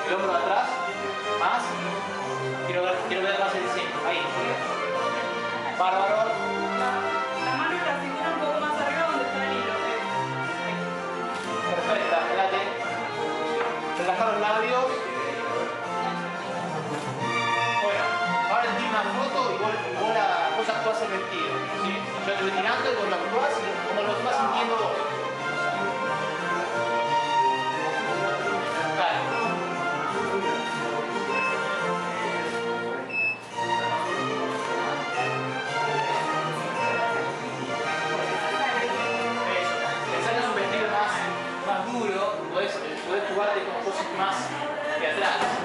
El hombro de atrás. Más. Quiero ver más el diseño. Ahí. Bárbaro. La mano y la cintura un poco más arriba donde está el hilo. Perfecta, espérate. Relajar los labios. Bueno, ahora te tiro una foto y vos actuás el vestido. ¿Sí? Yo te voy tirando y vos lo actuás como lo vas sintiendo vos. Dale. Eso. Pensá que es un vestido más duro, podés jugarte con cosas más de atrás.